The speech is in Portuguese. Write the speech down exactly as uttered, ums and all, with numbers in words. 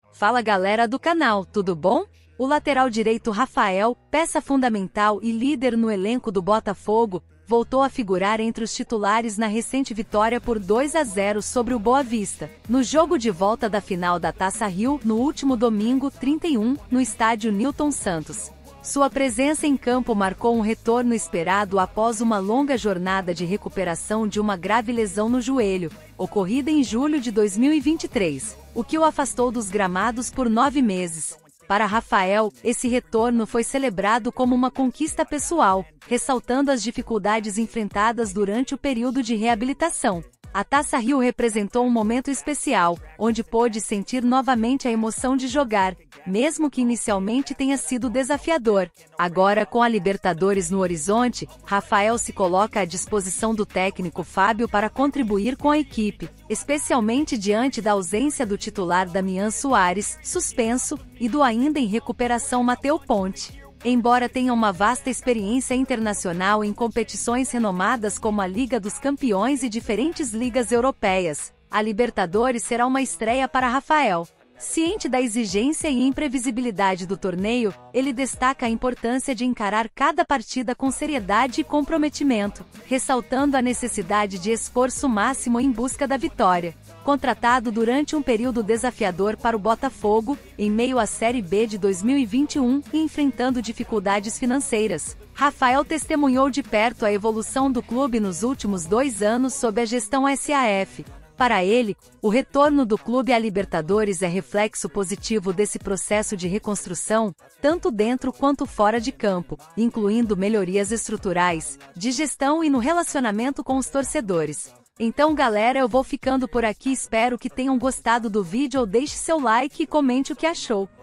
Fala galera do canal, tudo bom? O lateral direito Rafael, peça fundamental e líder no elenco do Botafogo, voltou a figurar entre os titulares na recente vitória por dois a zero sobre o Boa Vista, no jogo de volta da final da Taça Rio, no último domingo, trinta e um, no estádio Nilton Santos. Sua presença em campo marcou um retorno esperado após uma longa jornada de recuperação de uma grave lesão no joelho, ocorrida em julho de dois mil e vinte e três, o que o afastou dos gramados por nove meses. Para Rafael, esse retorno foi celebrado como uma conquista pessoal, ressaltando as dificuldades enfrentadas durante o período de reabilitação. A Taça Rio representou um momento especial, onde pôde sentir novamente a emoção de jogar, mesmo que inicialmente tenha sido desafiador. Agora, com a Libertadores no horizonte, Rafael se coloca à disposição do técnico Fábio para contribuir com a equipe, especialmente diante da ausência do titular Damian Soares, suspenso, e do ainda em recuperação Matheu Ponte. Embora tenha uma vasta experiência internacional em competições renomadas como a Liga dos Campeões e diferentes ligas europeias, a Libertadores será uma estreia para Rafael. Ciente da exigência e imprevisibilidade do torneio, ele destaca a importância de encarar cada partida com seriedade e comprometimento, ressaltando a necessidade de esforço máximo em busca da vitória. Contratado durante um período desafiador para o Botafogo, em meio à Série B de dois mil e vinte e um e enfrentando dificuldades financeiras, Rafael testemunhou de perto a evolução do clube nos últimos dois anos sob a gestão S A F. Para ele, o retorno do clube à Libertadores é reflexo positivo desse processo de reconstrução, tanto dentro quanto fora de campo, incluindo melhorias estruturais, de gestão e no relacionamento com os torcedores. Então galera, eu vou ficando por aqui, espero que tenham gostado do vídeo, ou deixe seu like e comente o que achou.